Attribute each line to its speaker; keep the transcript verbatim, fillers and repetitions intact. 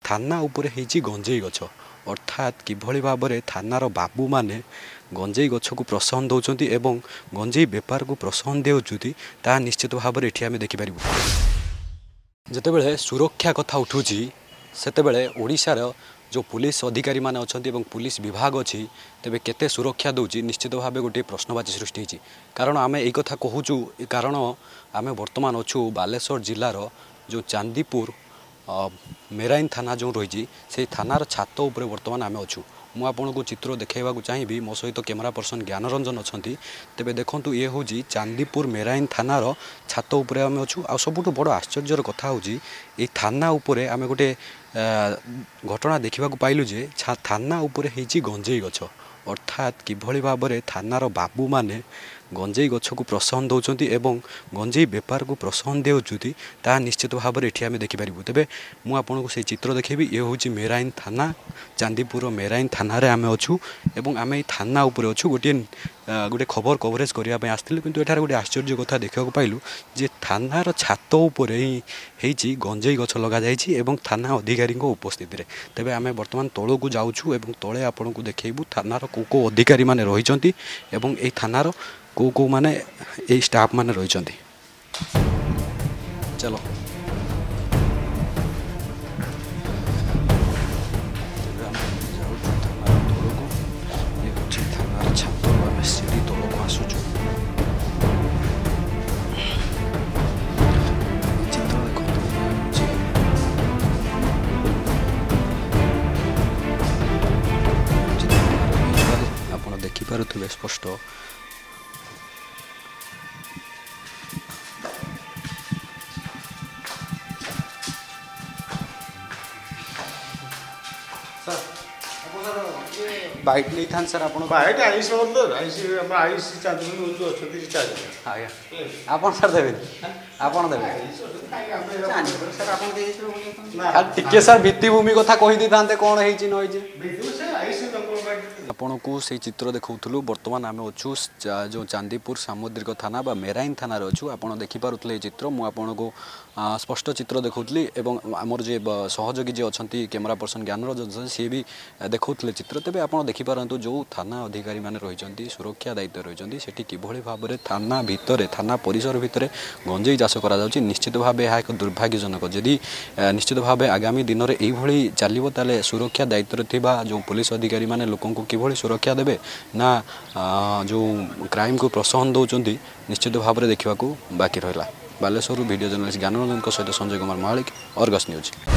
Speaker 1: थाना उपरे हेची गंजेई गछ अर्थात किभली भाबरे थानार बाबू माने गंजेई गछ को प्रोत्साहन दौरान एवं गंजेई बेपार को प्रोत्साहन देउछुती ता निश्चित भाव में ये आम देखिपर जितेबाला सुरक्षा कथा उठुची सेतेबेले ओडिशार जो पुलिस अधिकारी माने अछंती एवं पुलिस विभाग अच्छी तेबे केते सुरक्षा दौची निश्चित भाव गोटे प्रश्नवाची सृष्टि होती कारण आम यही कथा कहूँ कारण आम बर्तमान अच्छु बालेश्वर जिलार जो चांदीपुर मेराइन थाना जो रही से थानार छात उपर बर्तमान आम अच्छु मु आपन को चित्र देखा चाहिए मो सहित कैमेरा पर्सन ज्ञानरंजन अच्छा तेरे देखूँ ये हूँ चांदीपुर मेराइन थानार छात उपर आम अच्छु आ सबुठ बड़ आश्चर्यर कथा हूँ ये थाना उपरे आम गोटे घटना देखा पाइलु जे थाना उपरे हेची गंजेई गछ अर्थात किभली भाबरे थानार बाबू माने गंजेई गछ को प्रोत्साहन दौरान एवं गंजेई बेपार को प्रोत्साहन देउछुती ता निश्चित भाव में ये आम देखिपर तेरे मुझे से चित्र देखेबी ये हूँ मेराइन थाना चांदीपुर मेराइन थाना रे आम अच्छु एवं आम थाना उपरे अच्छु गोटे गोटे खबर कवरेज करने आसलु किंतु एठार गोटे आश्चर्य कथा देखा पाइलु जे थानार छात उपर ही गंजेई गछ लगा जाइछि एवं थाना अधिकारी उपस्थित तेरे आम बर्तमान तौल को जाऊँ एवं तले आपन को देखू थानार को को अधिकारी माने रही एवं ए थानार को को माने ए स्टाफ माने रही चलो देखिपे स्पष्ट बाइट नहीं था सर आपन
Speaker 2: बाइट आइस मतलब आइस हम आइस चार्ज में जो अछती चार्ज
Speaker 1: आया आपन सर देबे आपन देबे सर आपन दे ना टिके सर भित्तिभूमि कथा कहि दी थांते कोन हेची न होई भित्ति से आइस आपन को से चित्र देखौथलु वर्तमान आम अच्छु जो चांदीपुर सामुद्रिक थाना बा मेराइन थाना अच्छु आपन देखि पारुथले चित्र मु आपन को स्पष्ट चित्र देखौथली एवं हमर जे सहयोगी जे अछंती कैमरा पर्सन ज्ञानरंजन सी भी देखौथले चित्र तेबे आपन देखि पारंतु जो थाना अधिकारी माने रहिचंती सुरक्षा दायित्व रहिचंती सेठी किभली भाबरे थाना भितरे थाना परिसर भितरे गंजेई चाष करा जाउची निश्चित भाबे यह एक दुर्भाग्यजनक जदि निश्चित भाबे आगामी दिन में यही चलो ताले सुरक्षा दायित्व थिबा जो पुलिस अधिकारी माने लोकन को किभली सुरक्षा देबे ना जो क्राइम को प्रोत्साहन दौरान निश्चित भाव में देखा बाकी रहा बालेश्वर वीडियो जर्नलिस्ट ज्ञानरंजन सहित संजय कुमार महालिक अर्गस न्यूज।